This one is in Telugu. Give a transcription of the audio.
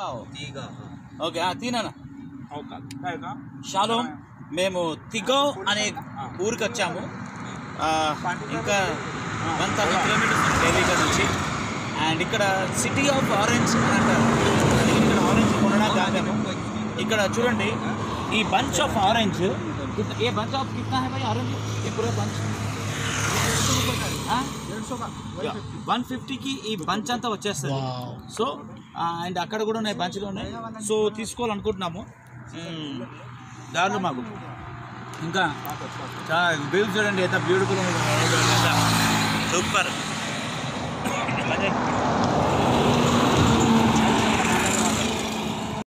ఓకే తీనా షాలోమ్ మేము తిగో అనే ఊరికి వచ్చాము ఇంకా 1000 కిలోమీటర్స్ ఢిల్లీగా నుంచి అండ్ ఇక్కడ సిటీ ఆఫ్ ఆరెంజ్ అని అంటారు ఇక్కడ ఆరెంజ్ కొనడానికి ఆగాము ఇక్కడ చూడండి ఈ bunch of orange a bunch of కిतना है भाई ऑरेंज ये पूरा बंच 150కి ఈ బంచ్ అంతా వచ్చేస్తుంది సో అండ్ అక్కడ కూడా ఉన్నాయి బంచ్లో ఉన్నాయి సో తీసుకోవాలనుకుంటున్నాము దారిలో మాకు ఇంకా చాలా వ్యూస్ చూడండి ఎంత బ్యూటిఫుల్ సూపర్